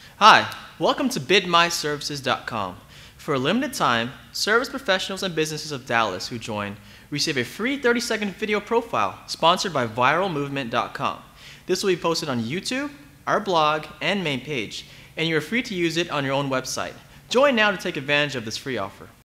Hi, welcome to BidMyServices.com. For a limited time, service professionals and businesses of Dallas who join receive a free 30-second video profile sponsored by ViralMovement.com. This will be posted on YouTube, our blog, and main page, and you are free to use it on your own website. Join now to take advantage of this free offer.